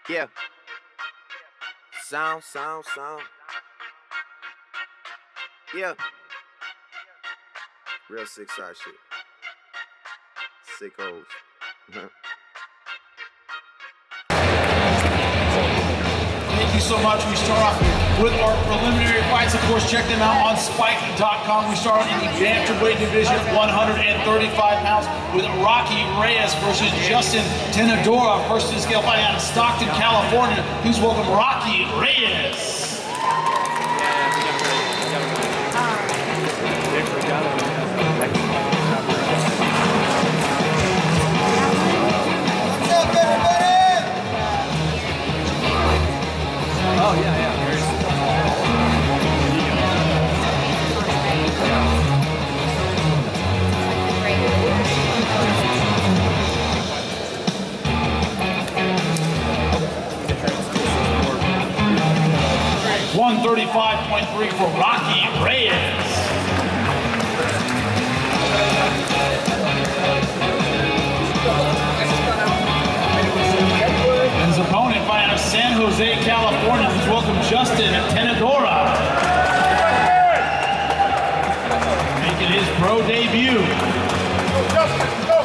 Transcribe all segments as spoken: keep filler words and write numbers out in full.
Yeah. Sound, sound, sound. Yeah. Real sick side shit. Sick hoes. Thank you so much. We start off with our preliminary fights. Of course, check them out on Spike dot com. We start in the bantamweight division, one thirty-five pounds, with Rocky Reyes versus Justin Tenedora. First to the scale, fighting out of Stockton, California. Please welcome Rocky Reyes. Oh, yeah, yeah. one thirty-five point three for Rocky Reyes. And his opponent fighting out of San Jose, California. Please welcome Justin Tenedora. Making his pro debut. Go, Justin, go!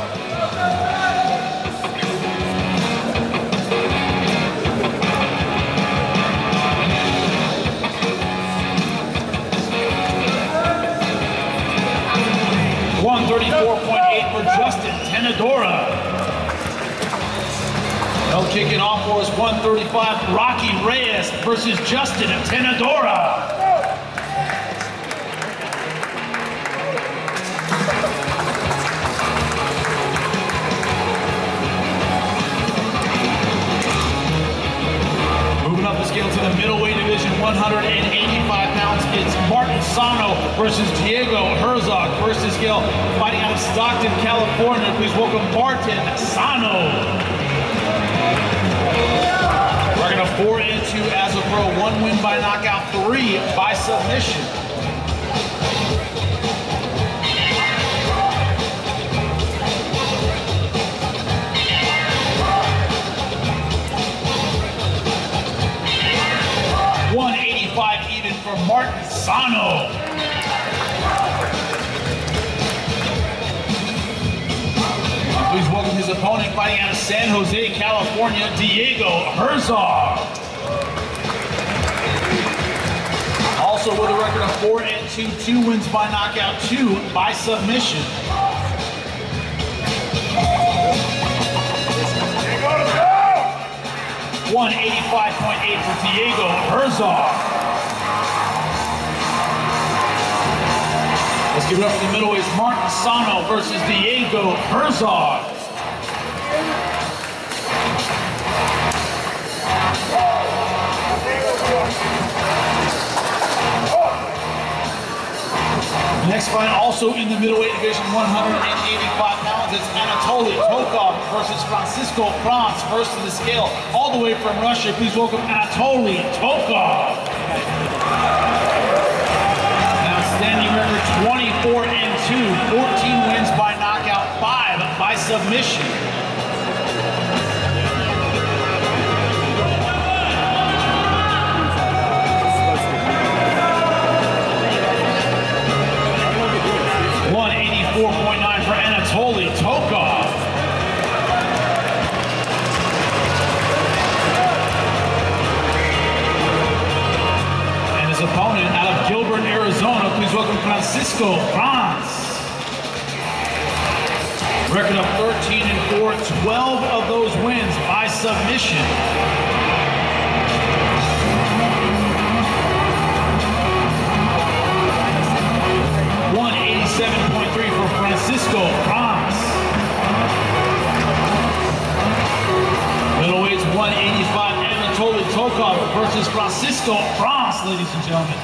one thirty-four point eight for Justin Tenedora. No kicking off for us, one thirty-five, Rocky Reyes versus Justin Tenedora. Moving up the scale to the middleweight division, one eighty-five pounds, it's Martin Sano versus Diego Herzog. First to scale, fighting out of Stockton, California. Please welcome Martin Sano. We're going to four and two as a pro, one win by knockout, three by submission. one eighty-five even for Martin Sano. Please welcome his opponent fighting out of San Jose, California, Diego Herzog. Also with a record of four and two, two wins by knockout, two by submission. one eighty-five point eight for Diego Herzog. Let's give it up for the middleweights, Martin Sano versus Diego Herzog. The next fight, also in the middleweight division, one eighty-five pounds, it's Anatoly Tokov versus Francisco Franz. First to the scale, all the way from Russia. Please welcome Anatoly Tokov. Outstanding record, twenty-four and two, fourteen wins by knockout, five by submission. one eighty-four point nine for Anatoly Tokov. And his opponent out of Gilbert, Arizona, please welcome Francisco Franz. Record of thirteen and four, twelve of those wins by submission. one eighty-seven point three for Francisco Franz. Middleweights, one eighty-five, Anatoly Tokov versus Francisco Franz, ladies and gentlemen.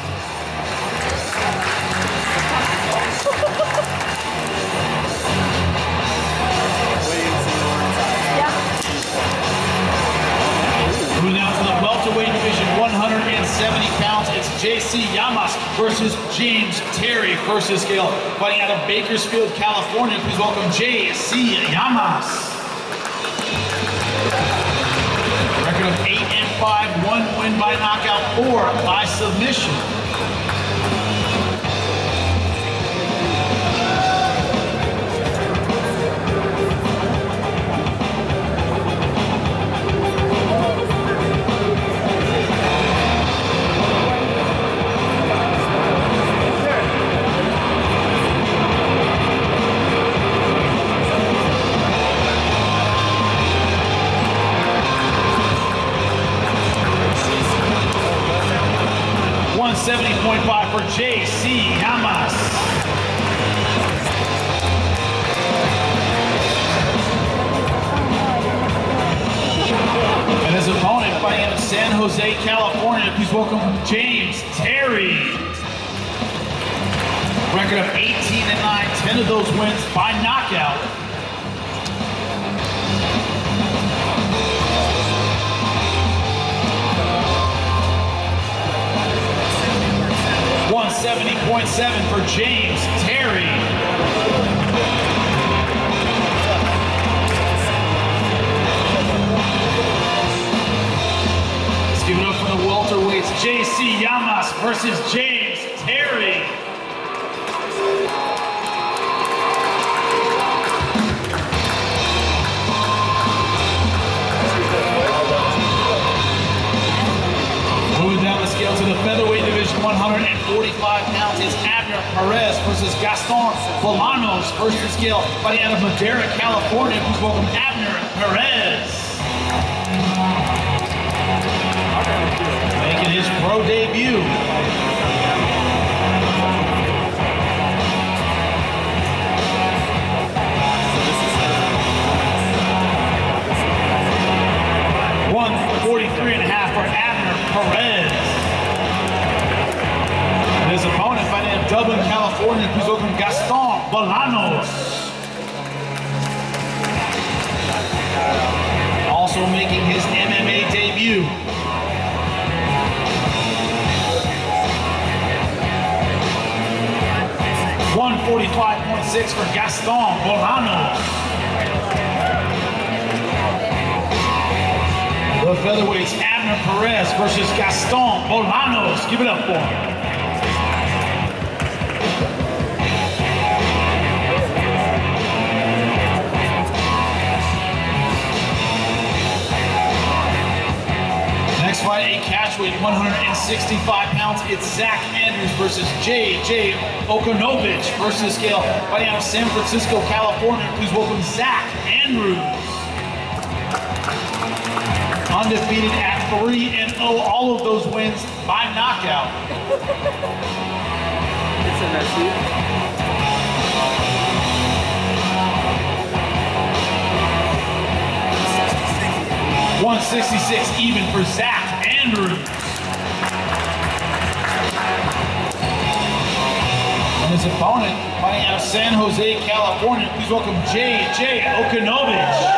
Moving down to the welterweight division, one seventy pounds, it's J C Llamas versus James Terry. First to scale, fighting out of Bakersfield, California. Please welcome J C Llamas. Record of by knockout or by submission. one seventy point five for J C Llamas. And his opponent, fighting out of San Jose, California, please welcome James Terry. Record of eighteen and nine, ten of those wins by knockout. one seventy point seven for James Terry. Let's give it up for the welterweights. J C Llamas versus James Terry. Moving down the scale to the featherweight division, one forty-five pounds, is Abner Perez versus Gaston Bolanos. First to scale, fighting out of Madera, California. Please welcome Abner Perez. Making his pro debut. one forty-three and a half for Abner Perez. And his opponent, fighting out of Dublin, California, please welcome Gaston Bolanos. Also making his M M A debut. one forty-five point six for Gaston Bolanos. The featherweights, Abner Perez versus Gaston Bolanos. Give it up for him. Next fight, a catchweight, one sixty-five pounds. It's Zach Andrews versus J J Okanovich. Versus scale, fighting out of San Francisco, California. Please welcome Zach Andrews. Undefeated at three and oh, all of those wins by knockout. It's a messy. one sixty-six even for Zach Andrews. And his opponent, fighting out of San Jose, California. Please welcome J J Okanovich.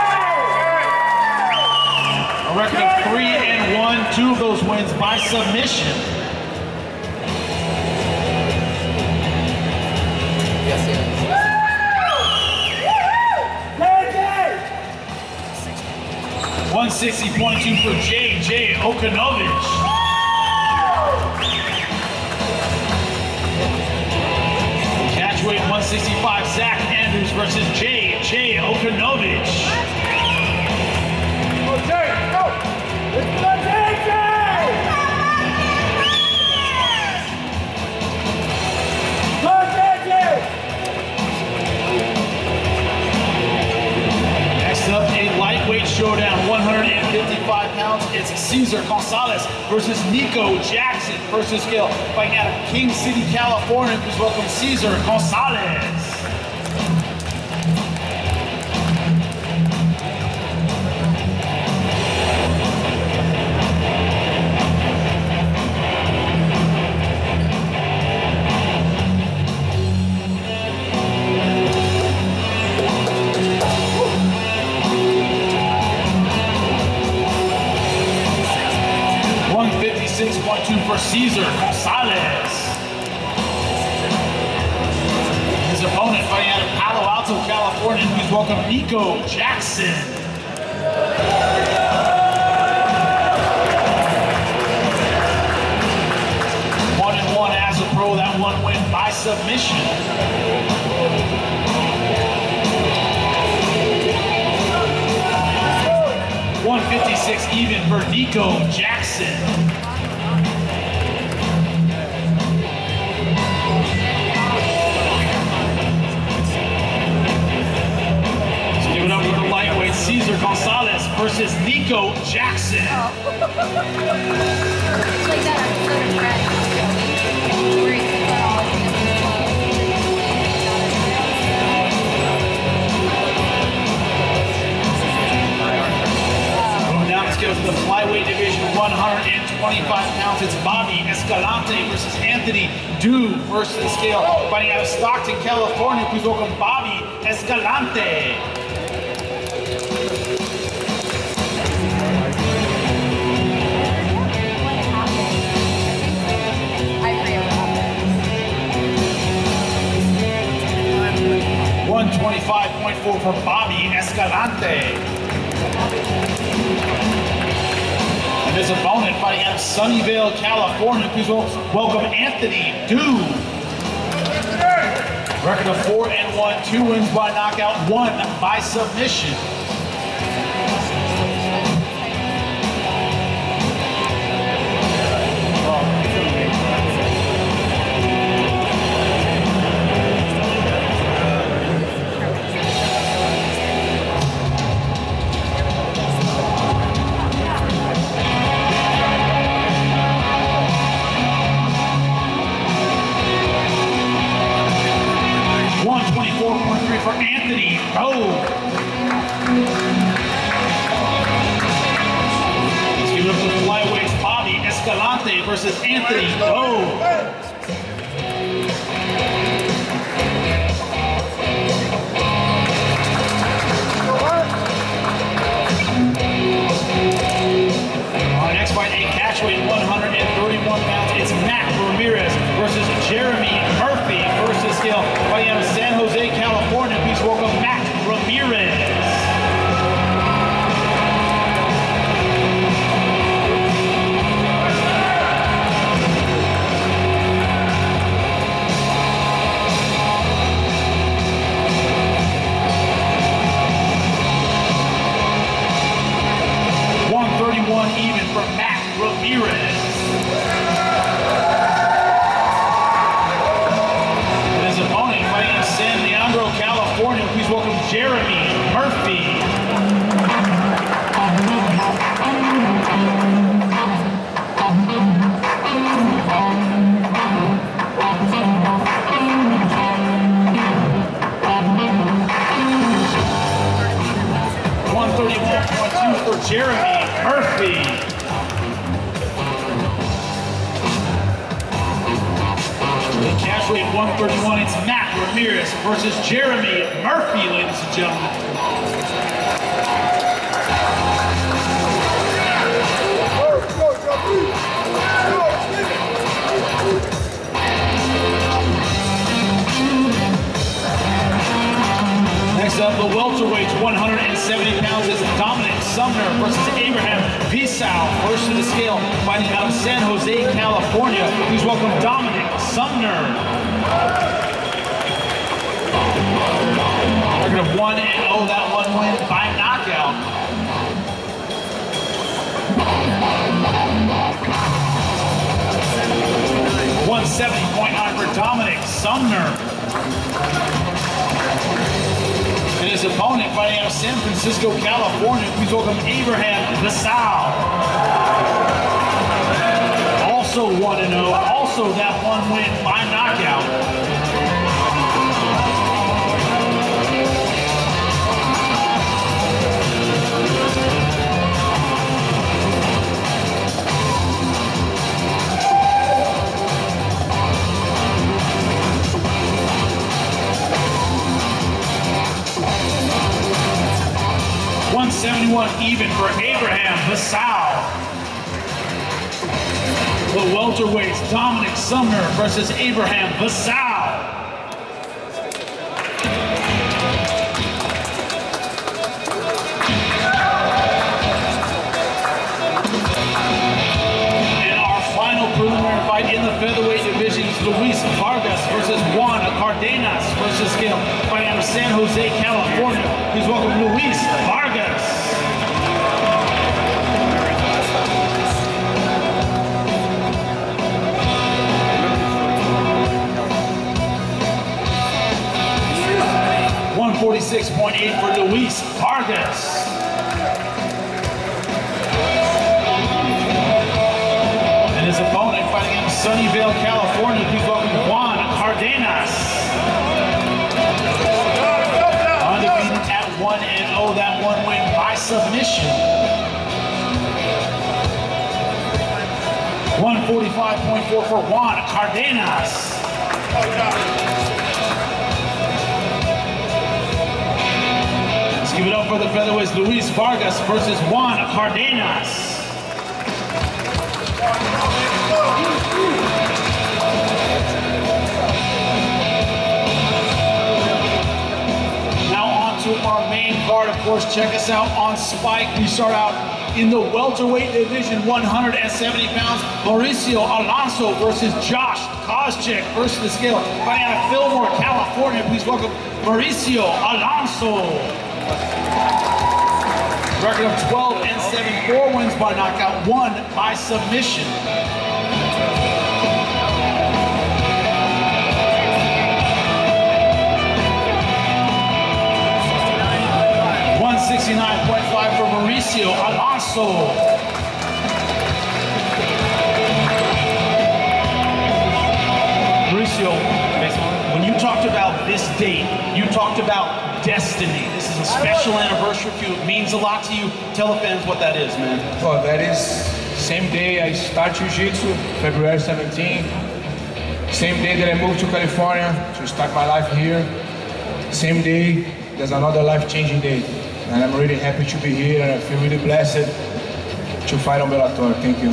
A record of three and one, two of those wins by submission. Yes, yes. one sixty point two for J J Okanovich. Catchweight one sixty-five, Zach Andrews versus J J Okanovich. Showdown, one fifty-five pounds. It's Cesar Gonzalez versus Nico Jackson. Versus scale, fighting out of King City, California. Please welcome Cesar Gonzalez. six point two for Cesar Gonzalez. His opponent, fighting out of Palo Alto, California. Please welcome Nico Jackson. fifty-six even for Nico Jackson. So give it up for the lightweight, Cesar Gonzalez versus Nico Jackson. It's like that episode of Friends where he said that all Go to the flyweight division, one hundred twenty-five pounds. It's Bobby Escalante versus Anthony Du versus the scale. Fighting out of Stockton, California. Please welcome Bobby Escalante. one twenty-five point four for Bobby Escalante. And his opponent fighting out of Sunnyvale, California. Please welcome Anthony Du. Record of four and one, two wins by knockout, one by submission. For Anthony Du. Let's give it up to the flyweights, Bobby Escalante versus Anthony Du. Our next fight, a catchweight, one hundred thirty-one pounds. It's Matt Ramirez versus Jeremy Murphy versus scale. Fighting out of San Jose, California. Please welcome Matt Ramirez. one thirty-one even for Matt Ramirez. San Leandro, California. Please welcome Jeremy Murphy. one thirty-one point two for Jeremy Murphy. Catchweight one thirty-one, it's Matt Ramirez versus Jeremy Murphy, ladies and gentlemen. Next up, the welterweights, one hundred seventy pounds, is Dominic Sumner versus Abraham Visau. First to the scale, fighting out of San Jose, California. Please welcome Dominic Sumner. Record of one and oh, that one win by knockout. one seventy point nine for Dominic Sumner. And his opponent fighting out of San Francisco, California. Please welcome Abraham Visau. Also one and oh, also that one win by knockout. one seventy-one even for Abraham Visau. The welterweights, Dominic Sumner versus Abraham Visau. And our final preliminary fight in the featherweight division is Luis Vargas versus Juan Cardenas versus Gil, fighting out of San Jose, California. Please welcome Luis Vargas. Luis Vargas. And his opponent fighting in Sunnyvale, California, please welcome Juan Cardenas. Undefeated at one and oh, that one win by submission. one forty-five point four for Juan Cardenas. Let's give it up for the featherweights, Luis Vargas versus Juan Cardenas. Now on to our main card. Of course, check us out on Spike. We start out in the welterweight division, one hundred seventy pounds, Mauricio Alonso versus Josh Koscheck versus the scale. Fighting out of Fillmore, California, please welcome Mauricio Alonso. Record of twelve and seven, four wins by knockout, one by submission. one sixty-nine point five for Mauricio Alonso. Mauricio, when you talked about this date, you talked about destiny. This is a special anniversary for you. It means a lot to you. Tell the fans what that is, man. Oh, that is same day I start Jiu-Jitsu, February seventeenth. Same day that I moved to California to start my life here. Same day, there's another life-changing day. And I'm really happy to be here, and I feel really blessed to fight on Bellator. Thank you.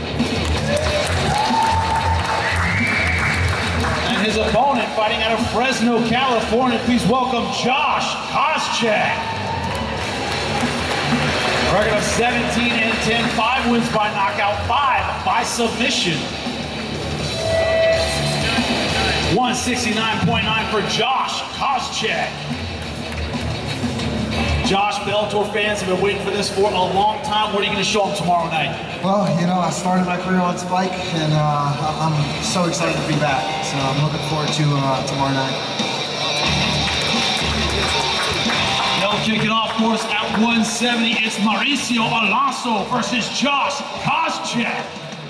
And his opponent fighting out of Fresno, California, please welcome Josh Koscheck. Record of seventeen and ten, five wins by knockout, five by submission. one sixty-nine point nine for Josh Koscheck. Josh, Bellator fans have been waiting for this for a long time. What are you going to show them tomorrow night? Well, you know, I started my career on Spike, and uh, I'm so excited to be back. So I'm looking forward to uh, tomorrow night. They'll kick it off for us at one seventy. It's Mauricio Alonso versus Josh Koscheck.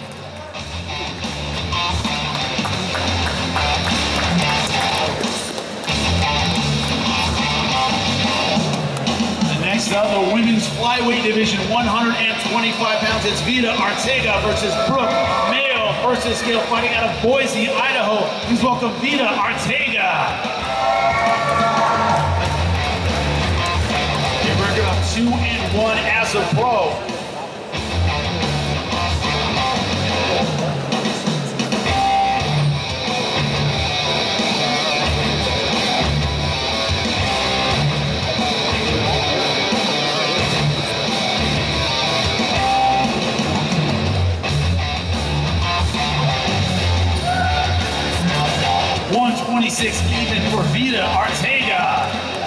Next up, the women's flyweight division, one hundred twenty-five pounds. It's Vida Arteaga versus Brooke Mayo versus scale, fighting out of Boise, Idaho. Please welcome Vida Arteaga. A record of two and one as a pro. one twenty-six even for Vida Arteaga.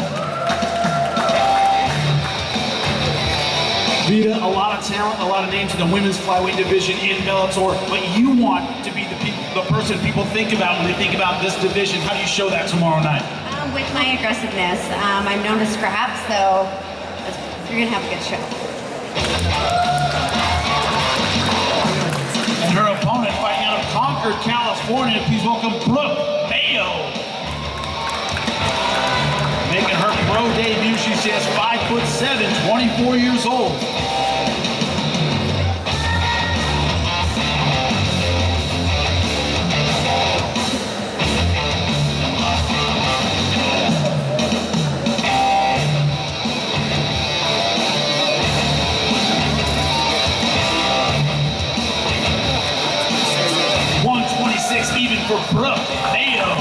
Vida, a lot of talent, a lot of names in the women's flyweight division in Bellator, but you want to be the, people, the person people think about when they think about this division. How do you show that tomorrow night? Um, with my aggressiveness. Um, I'm known to scrap, so you're going to have a good show. And her opponent fighting out of Concord, California, please welcome Brooke Mayo. Making her pro debut, she stands five foot seven, twenty-four years old. one twenty-six even for Brooke Mayo.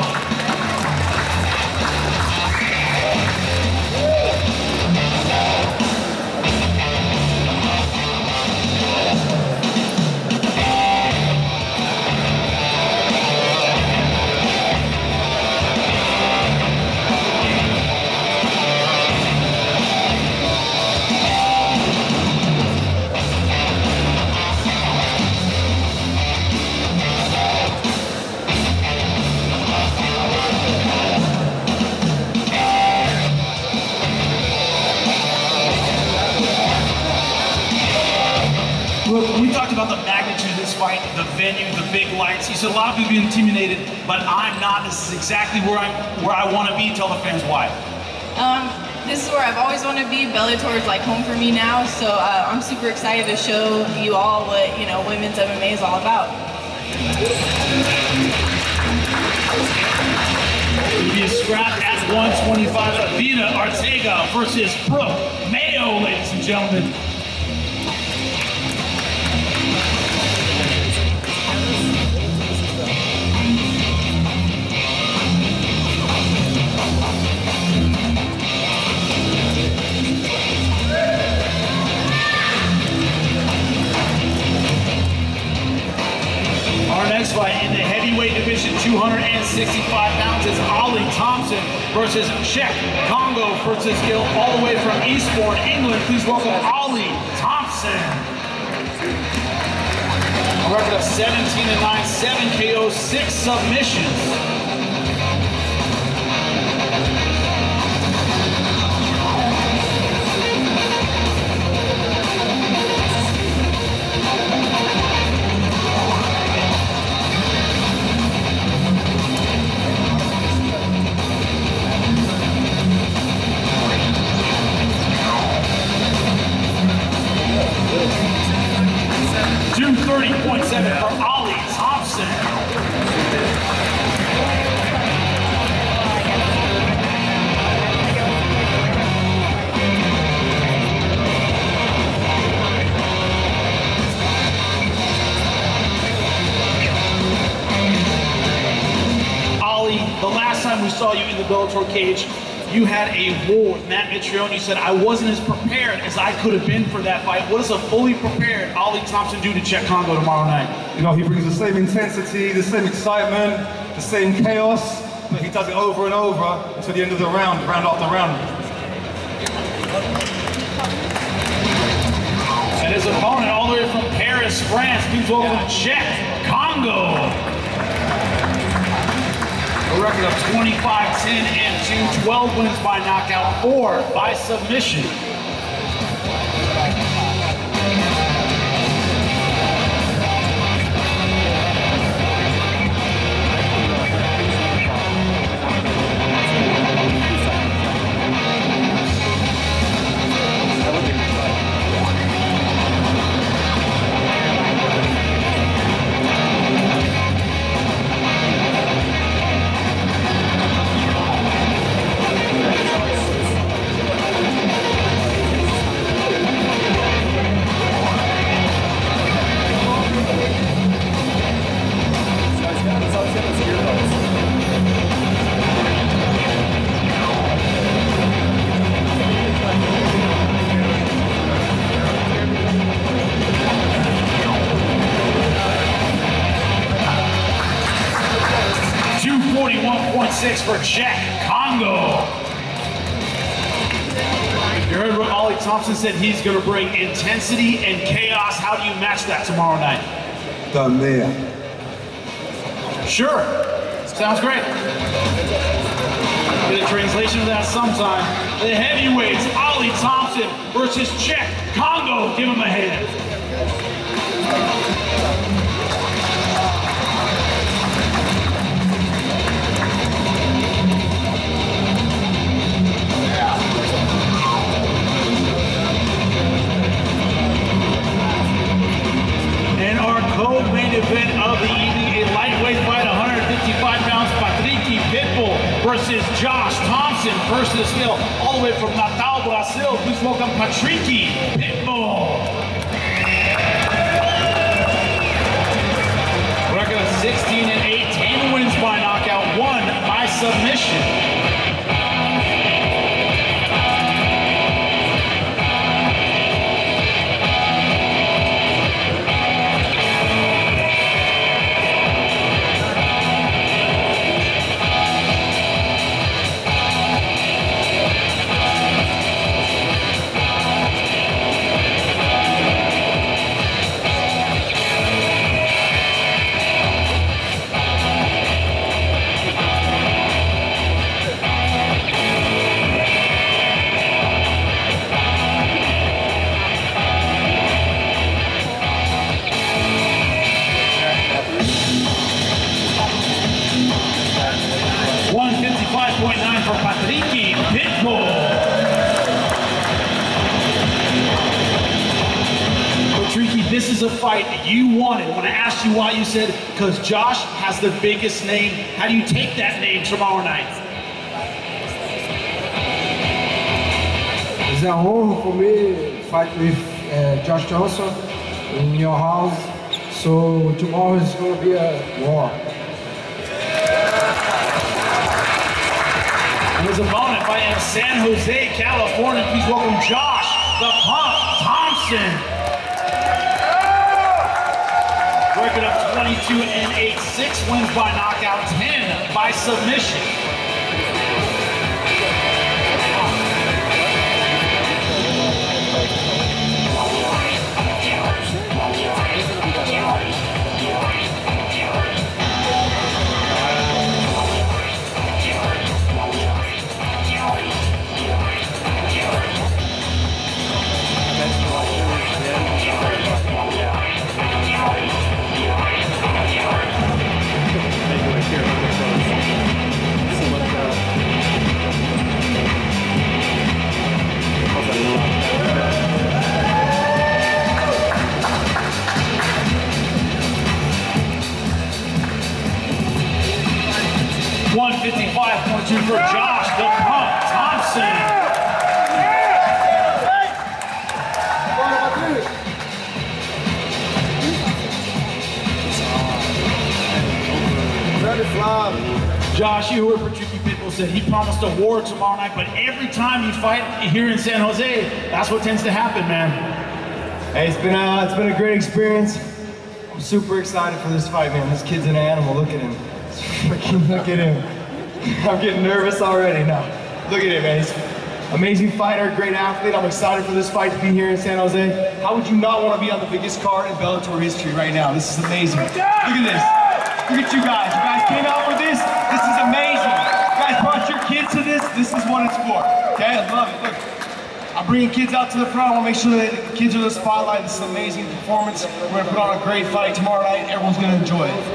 Look, we talked about the magnitude of this fight, the venue, the big lights. You said a lot of people be intimidated, but I'm not. This is exactly where I where I want to be. Tell the fans why. Um, this is where I've always wanted to be. Bellator is like home for me now, so uh, I'm super excited to show you all what, you know, women's M M A is all about. It'll be a scrap at one twenty-five. Avina Arteaga versus Brooke Mayo, ladies and gentlemen. Our next fight in the heavyweight division, two hundred sixty-five pounds, is Ollie Thompson versus Czech Congo versus Gill, all the way from Eastbourne, England. Please welcome Ollie Thompson. A record of seventeen and nine, seven K Os, six submissions. two thirty point seven for Ollie Thompson. Ollie, the last time we saw you in the Bellator cage, you had a war with Matt Mitrione. You said, I wasn't as prepared as I could have been for that fight. What does a fully prepared Ollie Thompson do to Czech Congo tomorrow night? You know, he brings the same intensity, the same excitement, the same chaos, but he does it over and over until the end of the round, round after round. And his opponent, all the way from Paris, France, please welcome Czech Congo. A record of twenty-five, ten, and two, twelve wins by knockout, four by submission. forty-one point six for Czech Congo. You heard what Ollie Thompson said. He's going to bring intensity and chaos. How do you match that tomorrow night? Done there. Sure. Sounds great. Get a translation of that sometime. The heavyweights, Ollie Thompson versus Czech Congo. Give him a hand. And our co-main event of the evening, a lightweight fight, one hundred fifty-five pounds, Patricky Pitbull versus Josh Thompson, first to the scale, all the way from Natal, Brazil. Please welcome Patricky Pitbull. Record of sixteen and eight, ten wins by knockout, one by submission. a fight that you wanted. When I asked you why, you said, because Josh has the biggest name. How do you take that name tomorrow night? It's an honor for me to fight with uh, Josh Johnson in your house. So tomorrow is going to be a war. And his opponent fighting in San Jose, California. Please welcome Josh the Pump Thompson. Record of twenty-two and eight, six wins by knockout, ten by submission. one fifty-five point two for Josh the Pump Thompson. Josh, you heard what Tricky Pitbull said. He promised a war tomorrow night, but every time you fight here in San Jose, that's what tends to happen, man. Hey, it's been a, it's been a great experience. I'm super excited for this fight, man. This kid's an animal. Look at him. Freaking look at him. I'm getting nervous already now. Look at him, man. He's an amazing fighter, great athlete. I'm excited for this fight to be here in San Jose. How would you not want to be on the biggest card in Bellator history right now? This is amazing. Look at this. Look at you guys. You guys came out for this. This is amazing. You guys brought your kids to this. This is what it's for. Okay, I love it. Look, I'm bringing kids out to the front. I want to make sure that the kids are the spotlight. This is an amazing performance. We're going to put on a great fight tomorrow night. Everyone's going to enjoy it.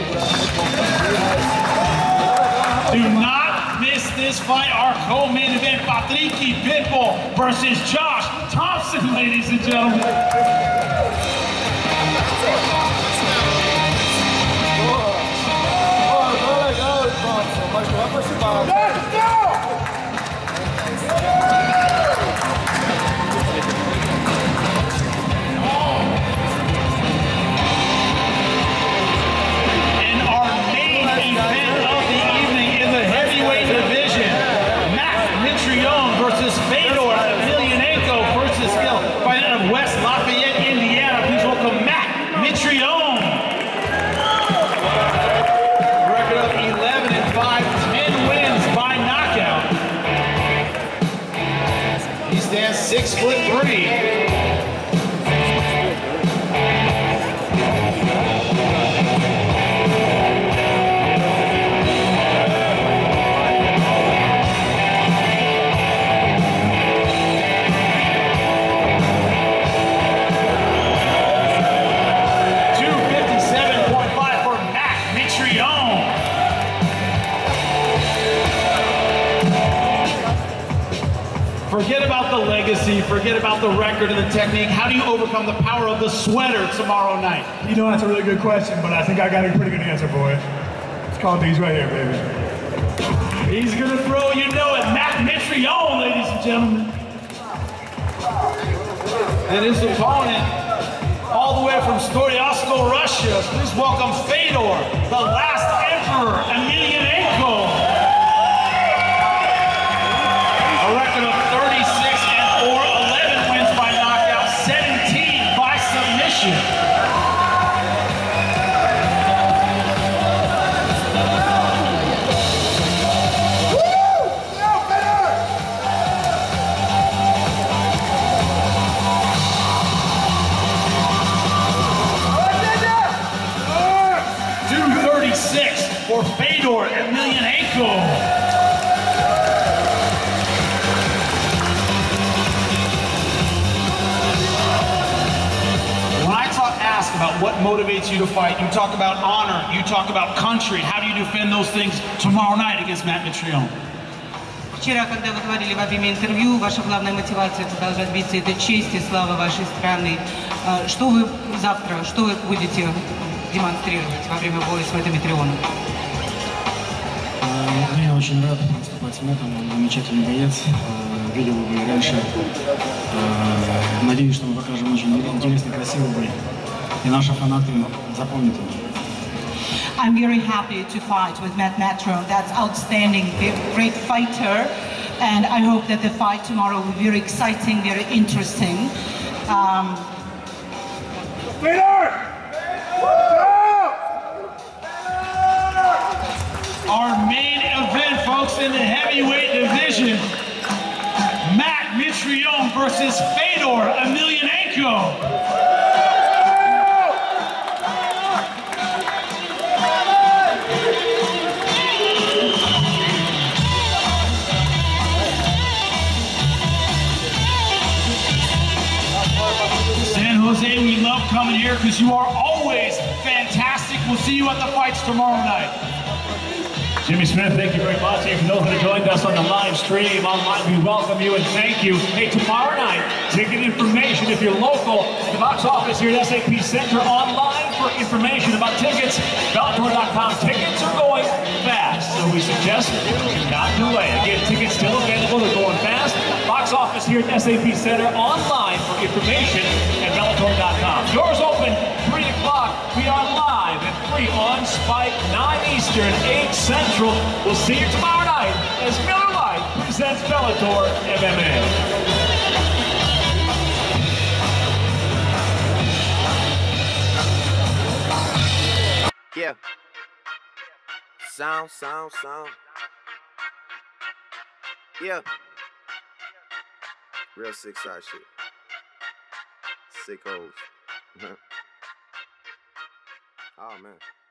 Do not miss this fight. Our co-main event, Patricky Pitbull versus Josh Thompson, ladies and gentlemen. Let's go! Six foot three. two fifty-seven point five for Matt Mitrione. Forget about the legacy, forget about the record and the technique. How do you overcome the power of the sweater tomorrow night? You know, that's a really good question, but I think I got a pretty good answer for it. It's called these right here, baby. He's gonna throw, you know it, Matt Mitrione, ladies and gentlemen. And his opponent, all the way from Storyasko, Russia, please welcome Fedor, the last emperor, Emelianenko. A record of thirty-six and four, eleven wins by knockout, seventeen by submission. two thirty-six for Fedor Emelianenko. About what motivates you to fight. You talk about honor, you talk about country. How do you defend those things tomorrow night against Matt Mitrione? Вчера, когда вы говорили во время интервью, ваша главная мотивация продолжать биться — это честь и слава вашей страны. Что вы завтра, что вы будете демонстрировать во время боя с Димитрионом? Я очень рад выступать с Мэтом, он замечательный боец. Видел его и раньше. Надеюсь, что мы покажем очень интересный, красивый бой. И наши фанаты запомнят его. I'm very happy to fight with Matt Matro. That's outstanding, great fighter. And I hope that the fight tomorrow will be very exciting, very interesting. Um, Our main event, folks, in the heavyweight division. Matt Mitrione versus Fedor Emelianenko. San Jose, we love coming here because you are always fantastic. We'll see you at the fights tomorrow night. Jimmy Smith, thank you very much. Hey, for those that have joined us on the live stream online, we welcome you and thank you. Hey, tomorrow night, ticket information if you're local at the box office here at S A P Center. Online for information about tickets, Bellator dot com. Tickets are going fast, so we suggest not delay. Again, tickets still available. They're going fast. Box office here at S A P Center. Online for information at Bellator dot com. Doors open three o'clock. We are live at three on Spike, nine Eastern, eight Central. We'll see you tomorrow night as Miller Lite presents Bellator M M A. Yeah. Sound, sound, sound. Yeah. Real sick side shit. Sick hoes. Oh man.